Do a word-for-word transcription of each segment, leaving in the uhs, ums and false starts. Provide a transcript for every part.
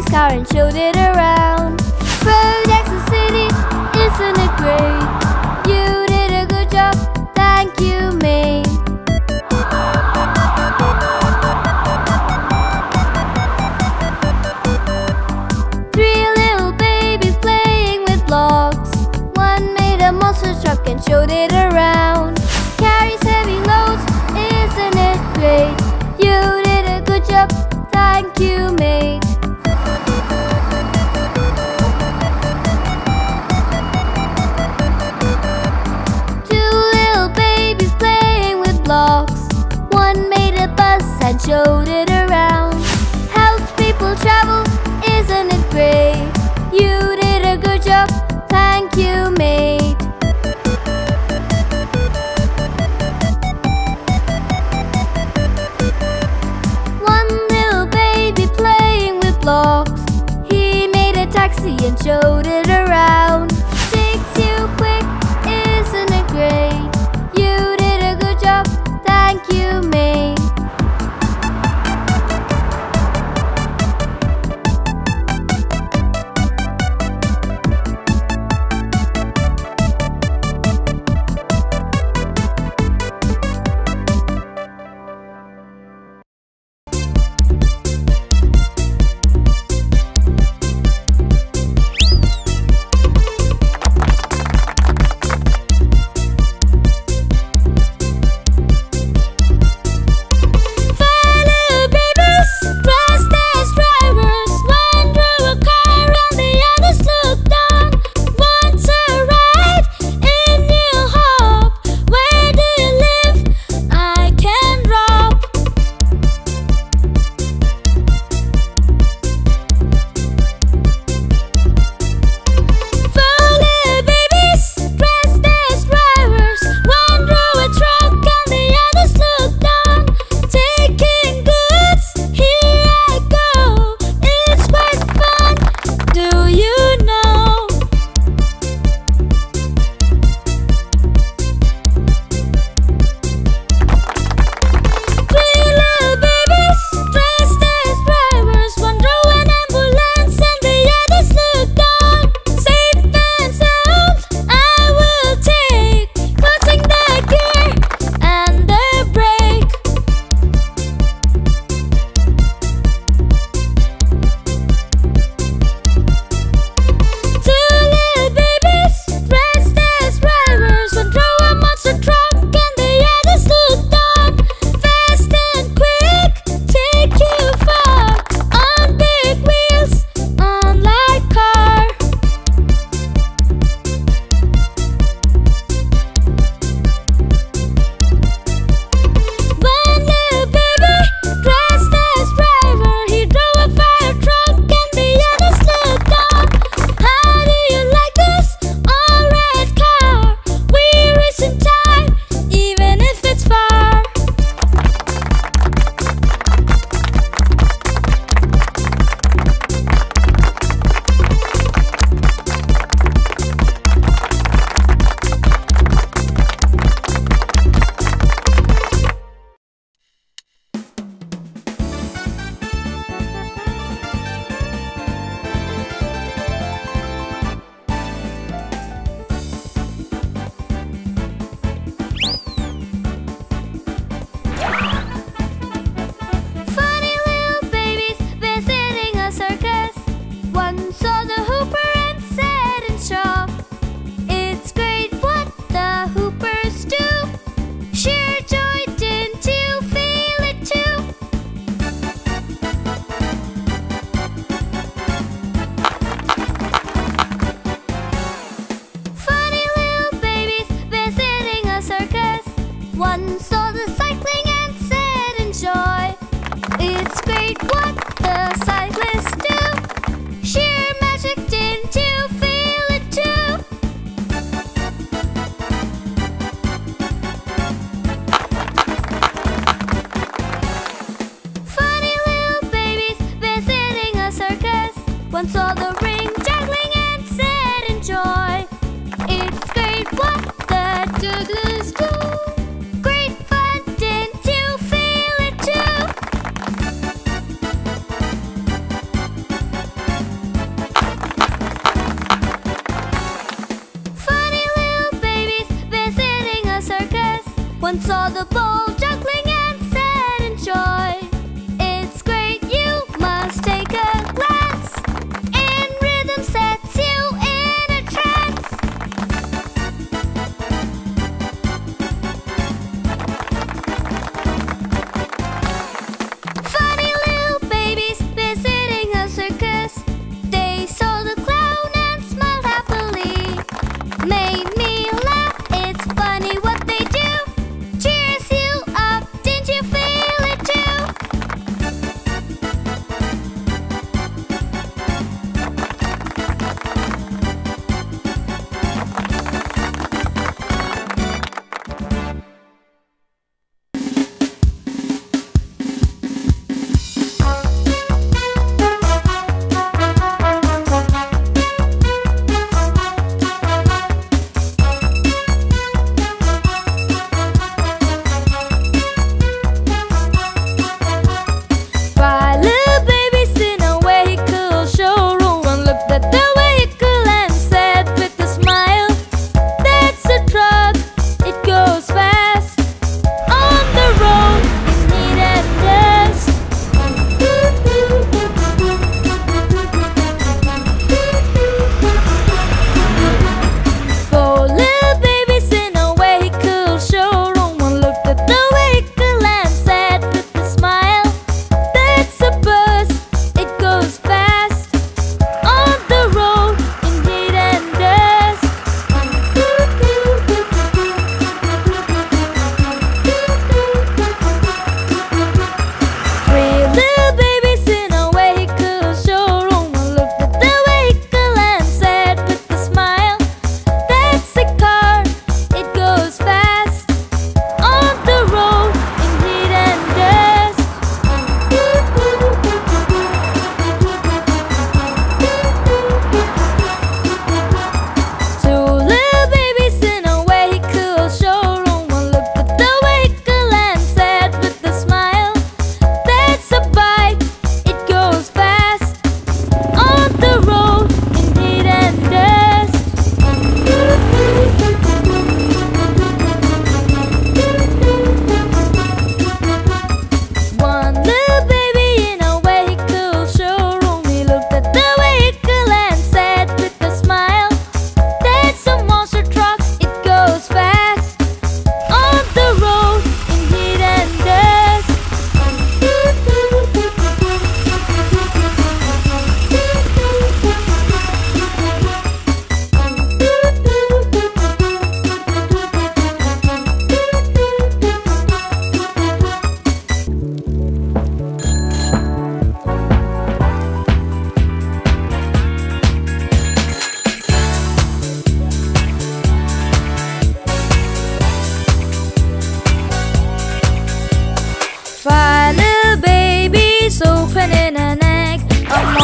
car and showed it around. Projects the city, isn't it great? You did a good job, thank you, mate. Three little babies playing with blocks. One made a monster truck and showed it around. Carries heavy loads, isn't it great? You did a good job, thank you, mate. Two little babies playing with blocks. One made a bus and showed it around. Helps people travel, isn't it great? You did a good job, thank you, mate. One little baby playing with blocks. He made a taxi and showed it around. Takes you quick, isn't it great? You did a good job, thank you, mate.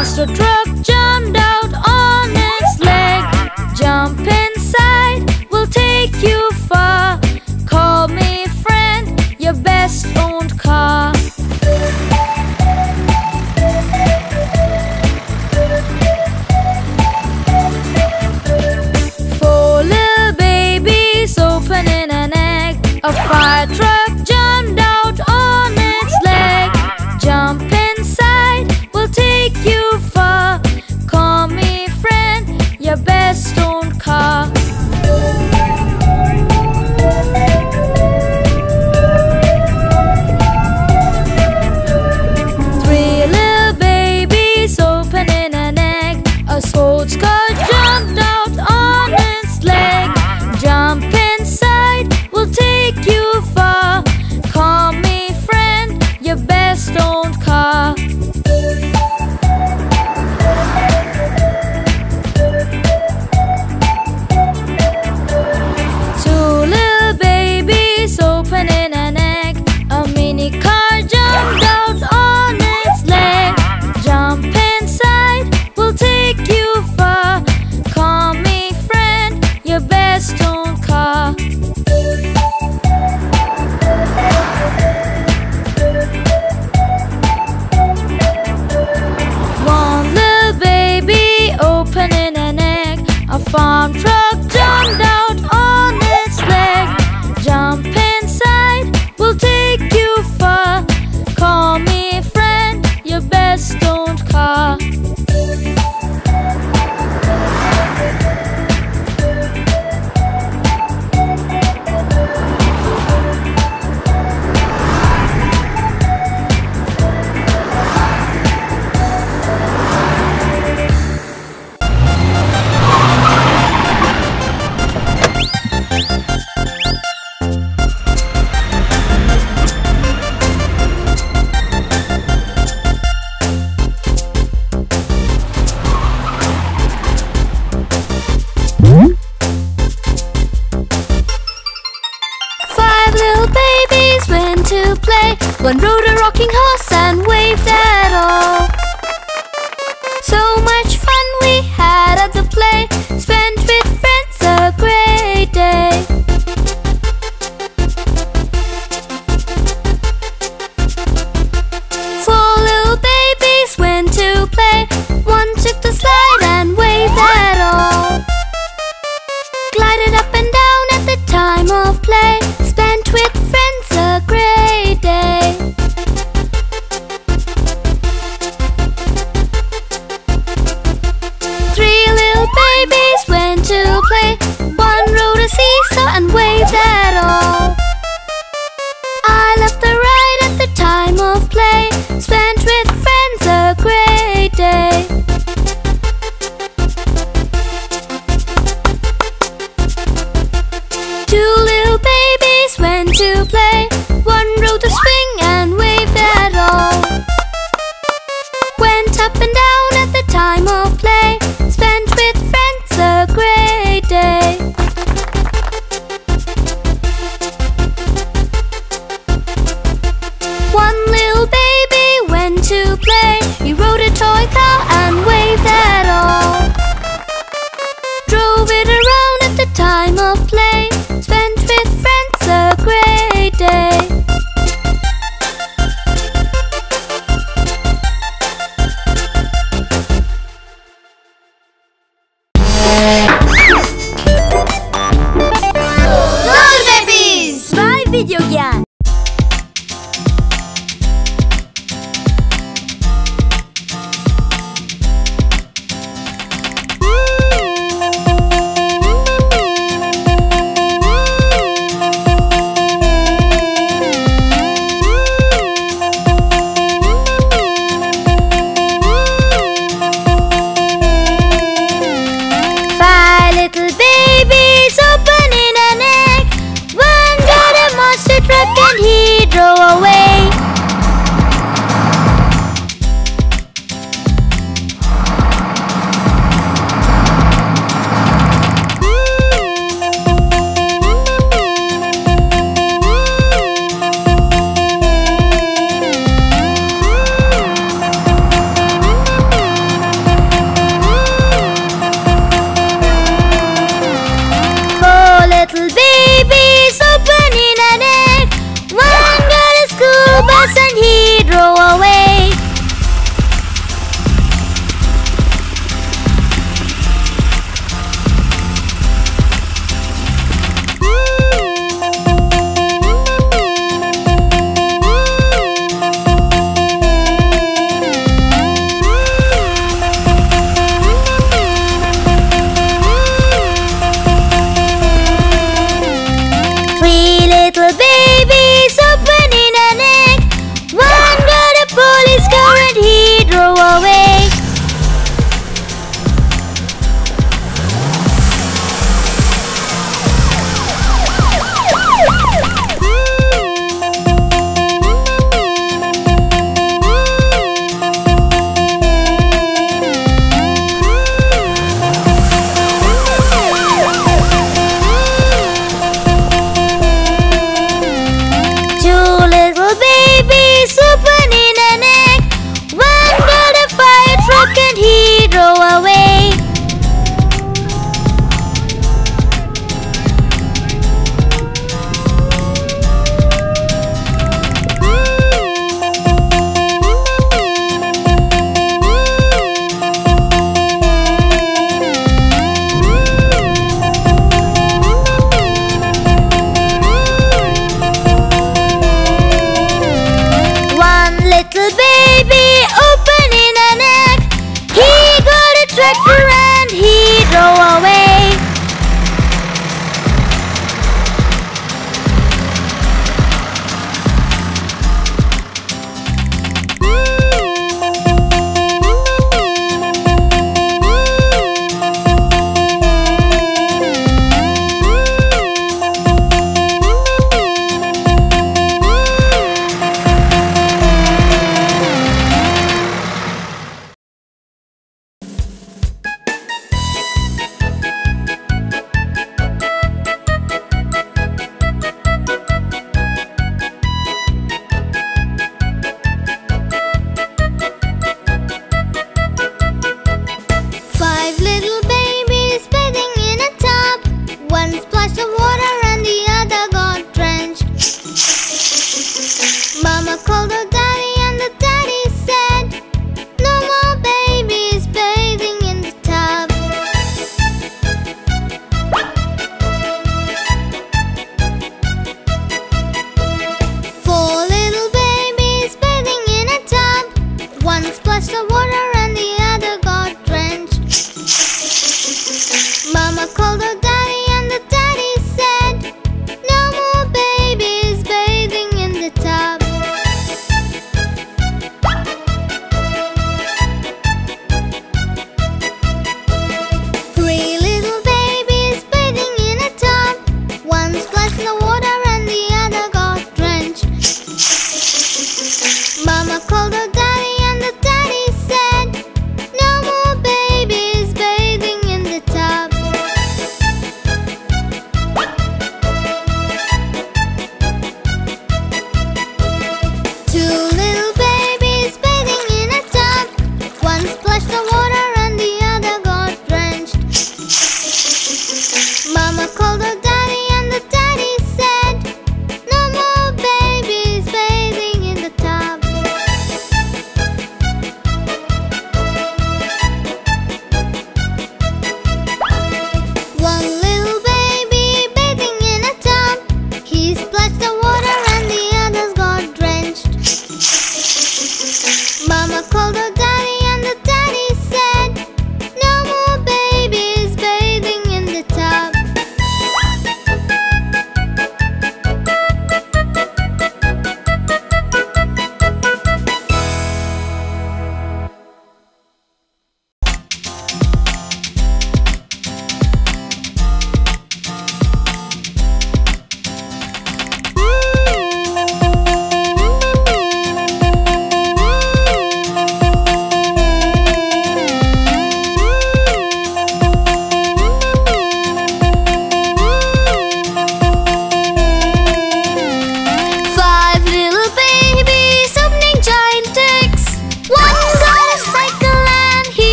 Monster truck jumped out on its leg. Jump inside, we'll take you far. Call me friend, your best owned car. Four little babies opening an egg. A fire truck jumped out on its leg. Jump inside, we'll take you far. Call me friend, your best owned car. Three little babies opening an egg. A sports car jumped out on its leg. Jump inside, we'll take you far. Call me friend, your best owned car. Two little babies opening an egg. A mini car jumped out on its leg. Jump inside, we'll take you far. Call me friend, your best owned car. One little baby opening an egg. A farm truck jumped out on its leg. Jump inside, we'll take you far. Call me friend, your best owned car. Five little babies went to play. One rode a rocking horse and waved at all. So much fun we had at the play, spent with friends a great day. Four little babies went to play. One took the slide and waved at all. Glided up and down at the time of play, spent with friends a great day.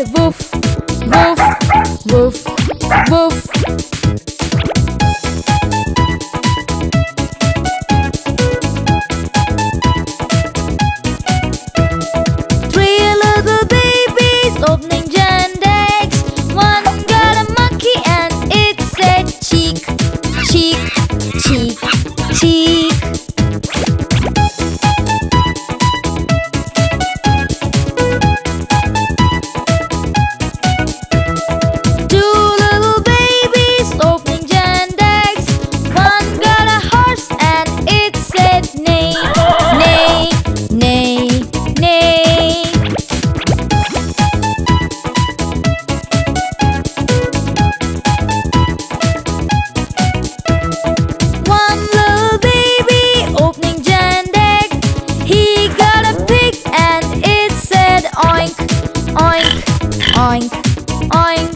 woof, woof, woof, woof. Three little babies opening giant eggs. One got a monkey and it said cheek, cheek, cheek, cheek. Oink, oink.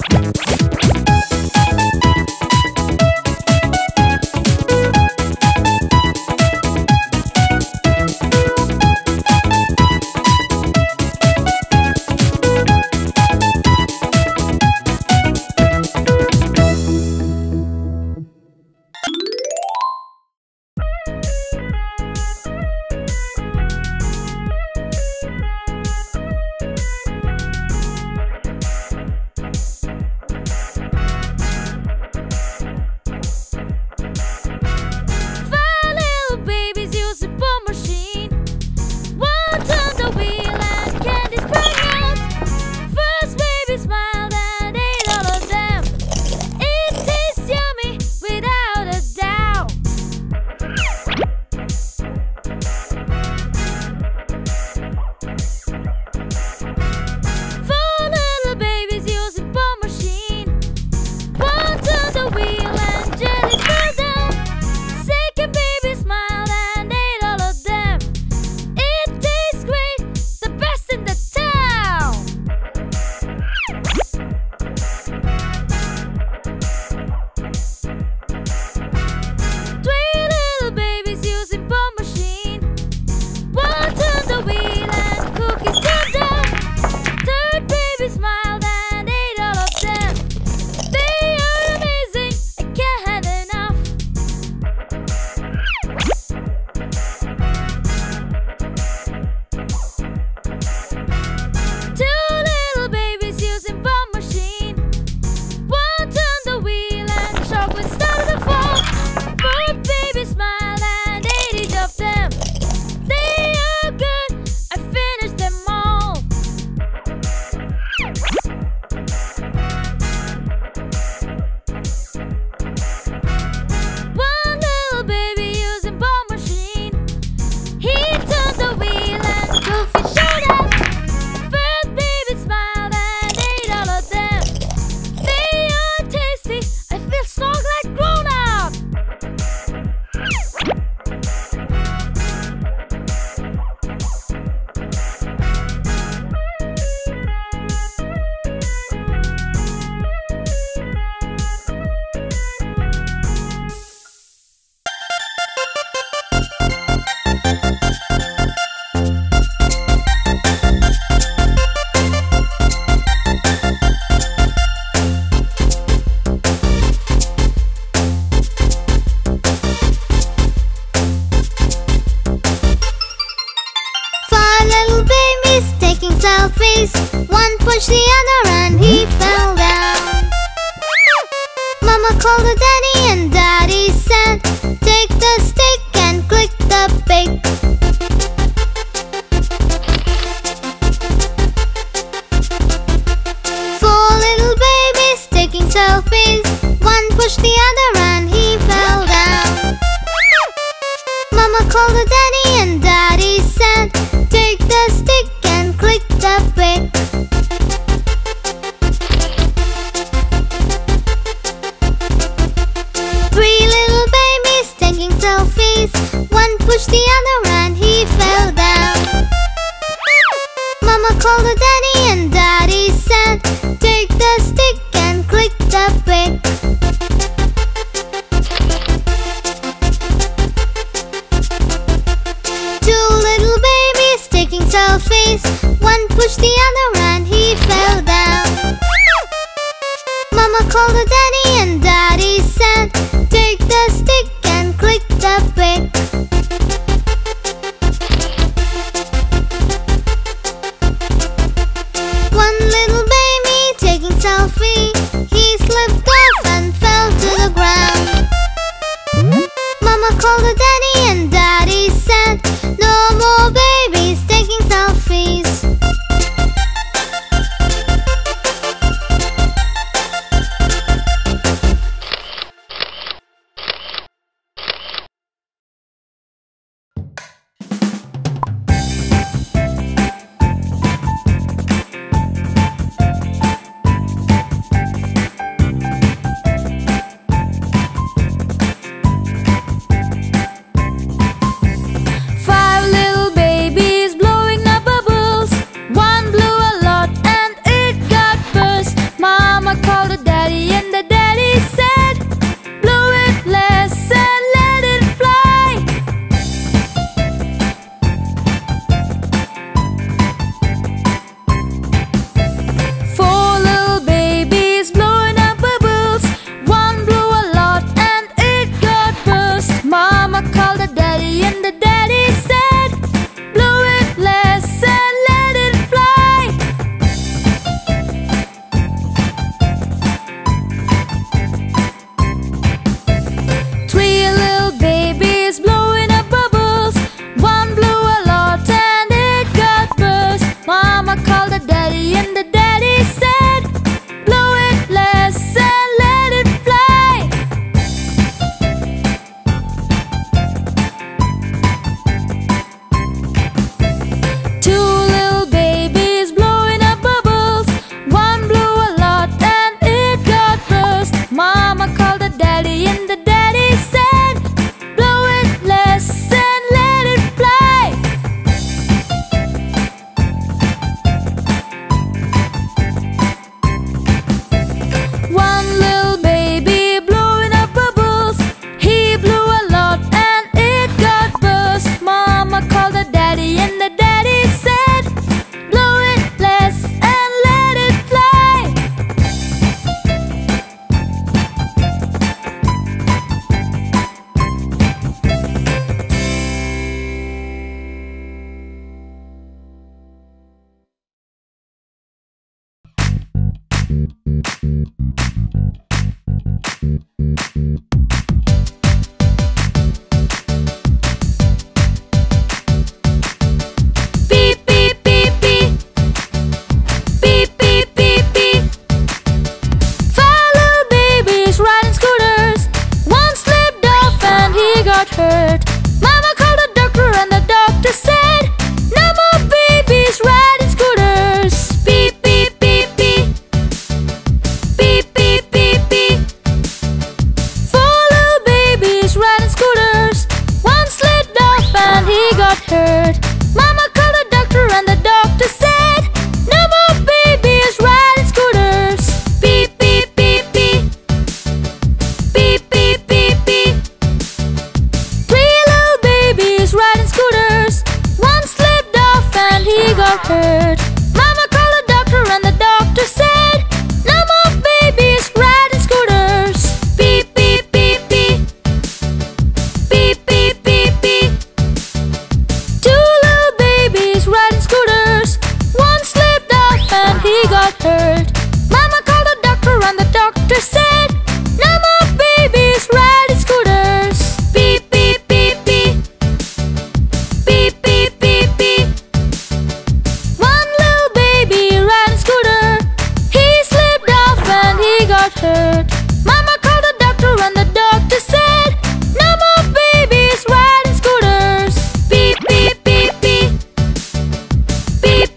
selfies. One pushed the other and he fell down. Mama called her daddy and daddy said, take the stick and click the pick. Four little babies taking selfies. One pushed the other and he fell down. Mama called her daddy and daddy said, take the stick and click the pick. Three little babies taking selfies. One pushed the other and he fell down. Mama called her daddy and daddy said, take the stick and click the pick. called her daddy and daddy said, take the stick and click the pick. One little baby taking selfie, he slipped off and fell to the ground. Mama called her daddy and daddy said, no more babies taking selfies.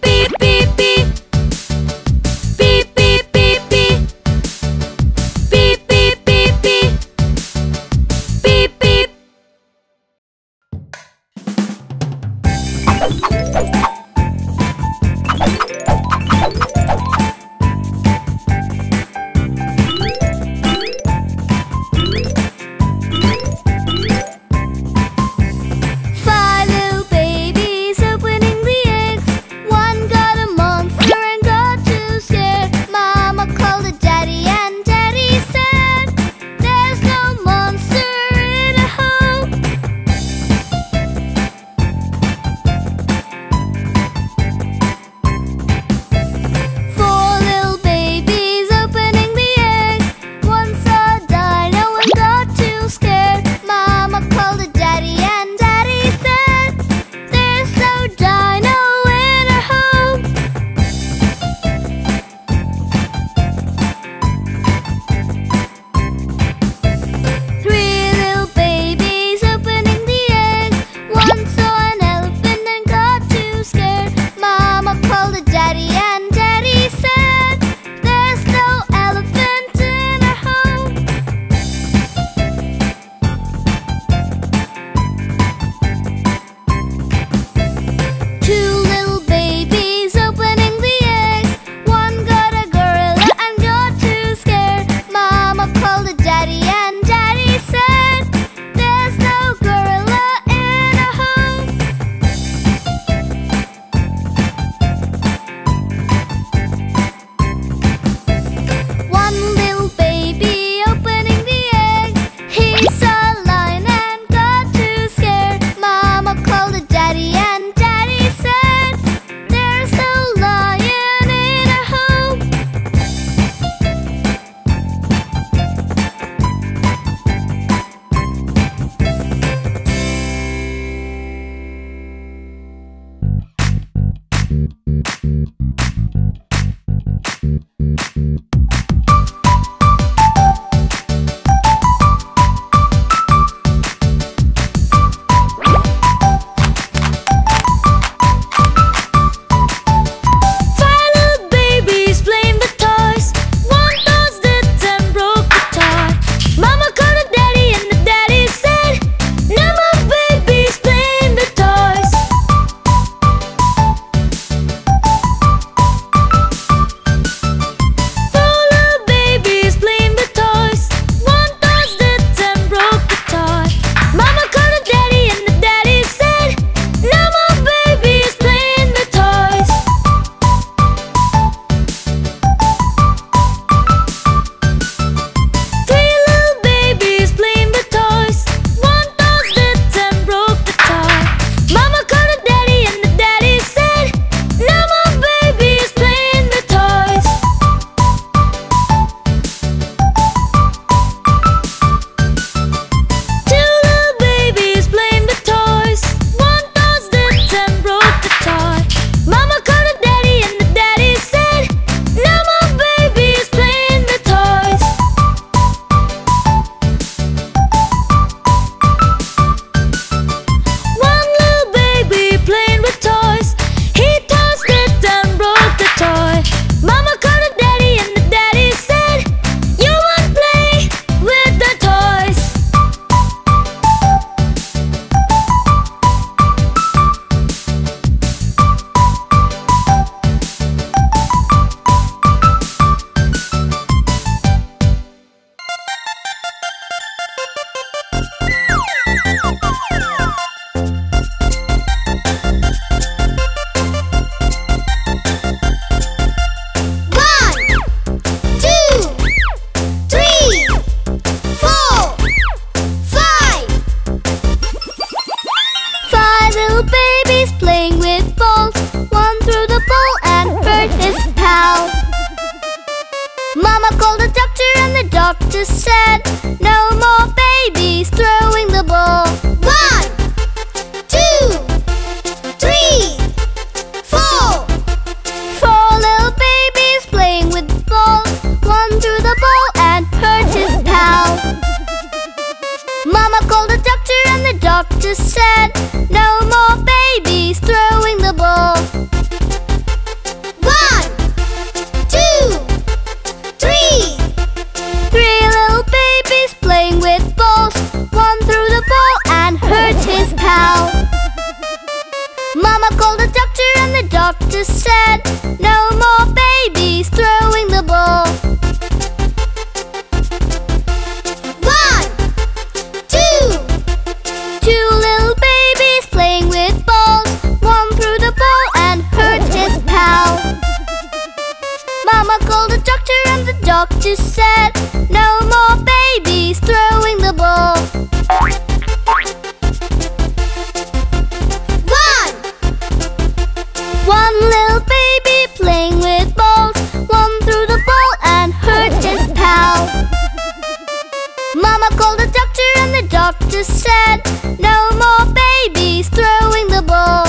Beep. doctor said, no more babies throwing the ball. One, two, three, four. Four little babies playing with balls. One threw the ball and hurt his pal. Mama called the doctor and the doctor said, no more babies throwing the ball. One, two, three. Three little babies playing with balls. One threw the ball and hurt his pal. Mama called the doctor and the doctor said, no more babies throwing the ball. One, two. Two little babies playing with balls. One threw the ball and hurt his pal. Mama called the doctor and the doctor said, no more babies throwing the ball. One, One little baby playing with balls. One threw the ball and hurt his pal. Mama called the doctor and the doctor said, no more babies throwing the ball.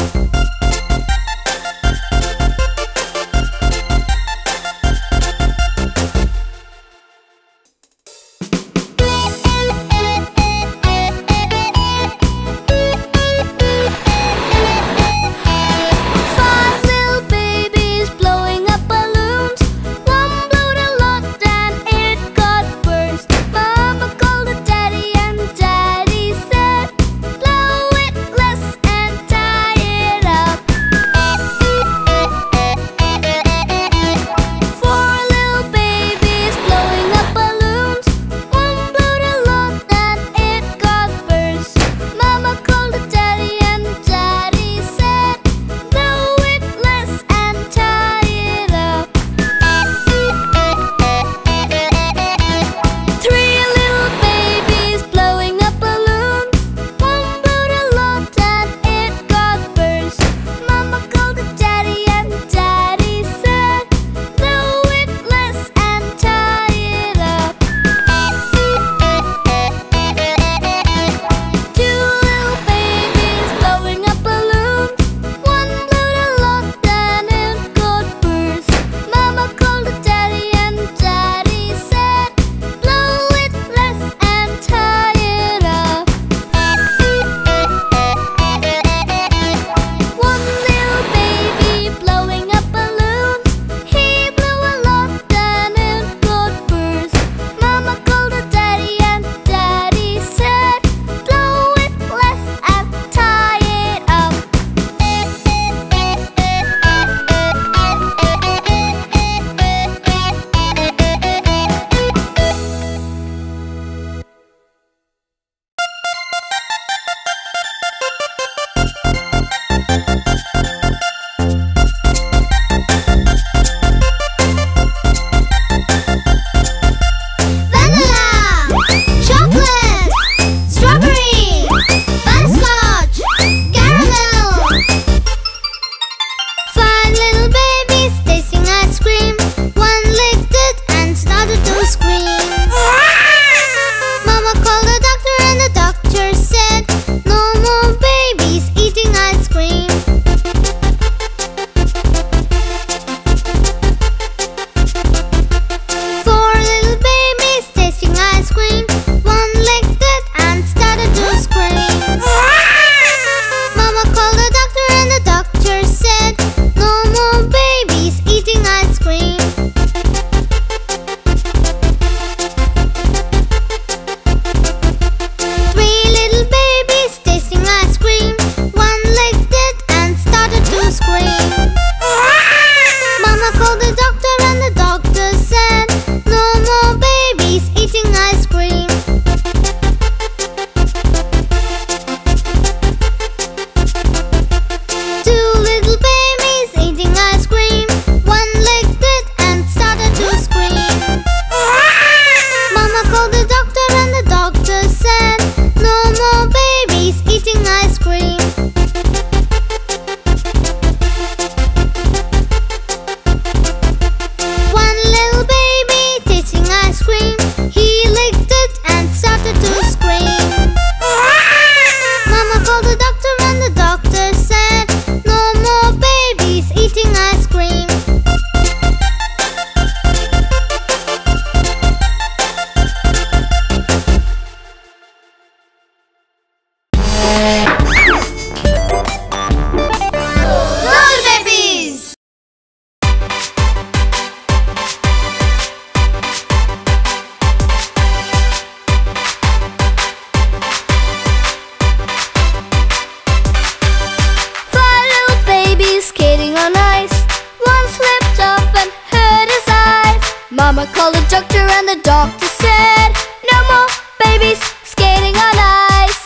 Mama called the doctor and the doctor said, no more babies skating on ice.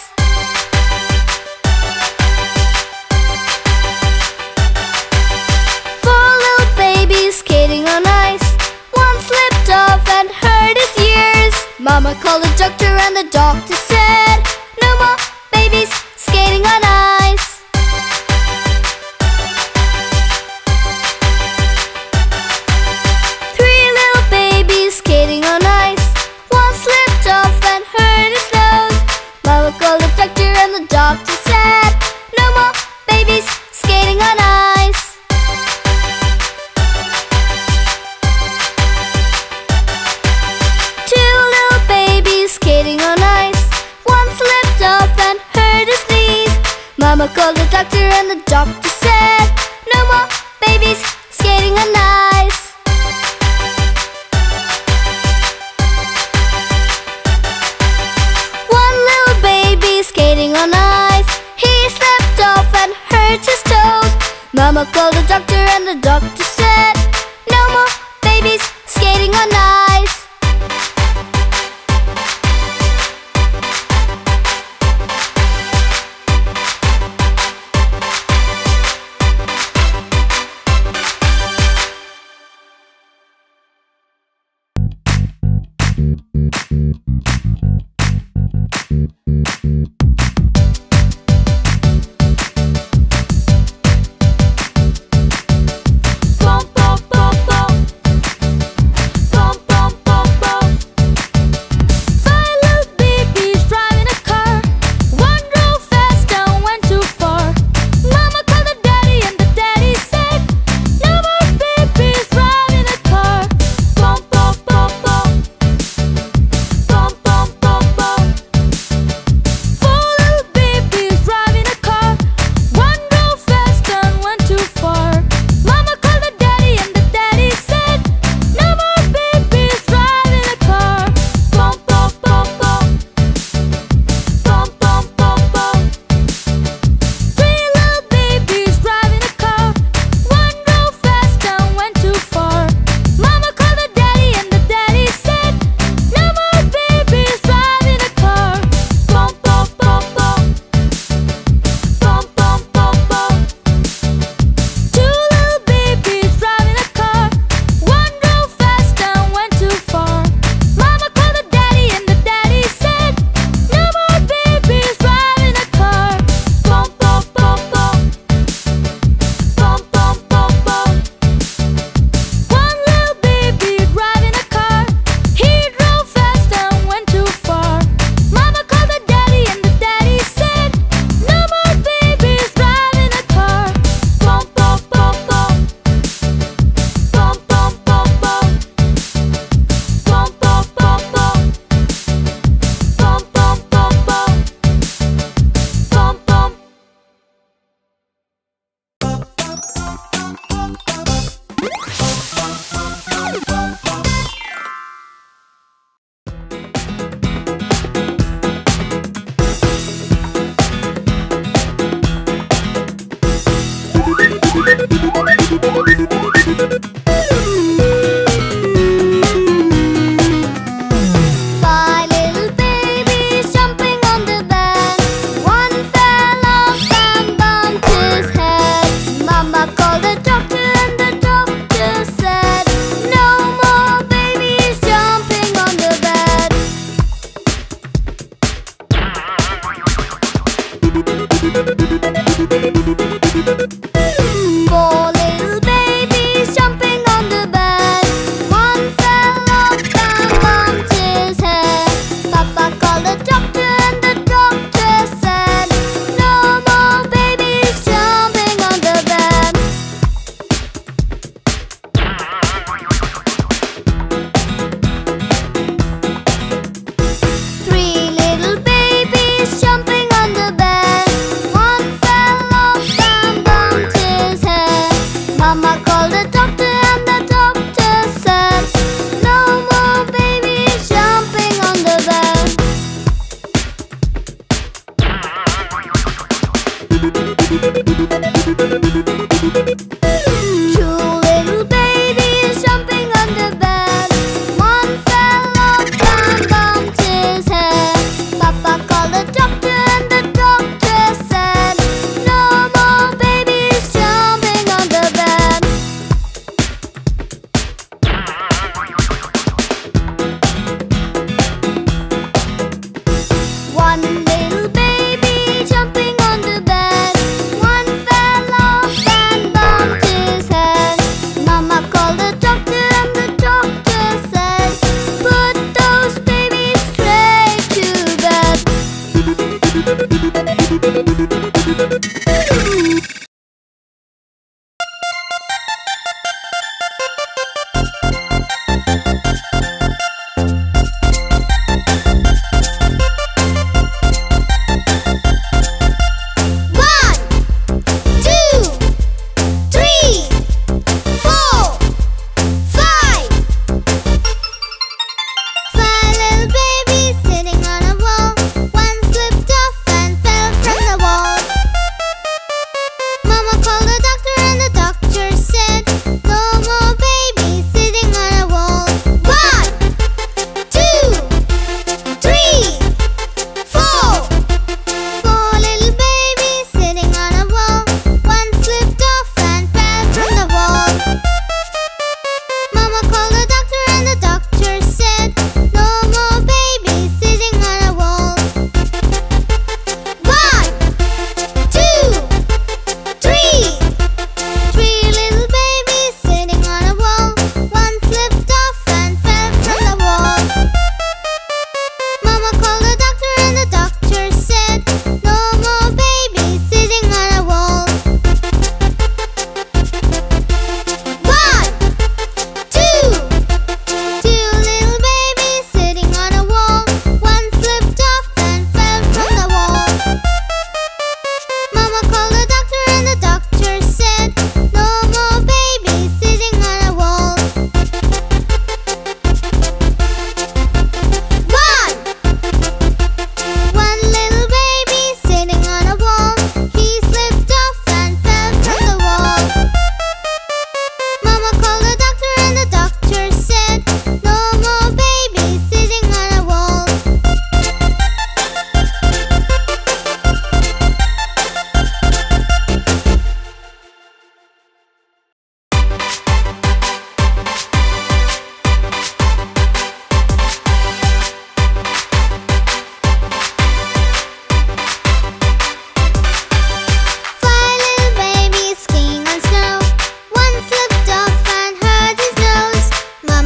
Four little babies skating on ice. One slipped off and hurt his ears. Mama called the doctor and the doctor said, no more babies skating on ice. Three little babies skating on ice. One slipped off and hurt his nose. Mama called the doctor and the doctor said, no more babies skating on ice. Two little babies skating on ice. One slipped off and hurt his knees. Mama called the doctor and the doctor said, no more babies skating on ice. One little baby skating on ice. He slipped off and hurt his toes. Mama called the doctor and the doctor said, no more babies skating on ice.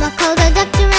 Mama called the doctor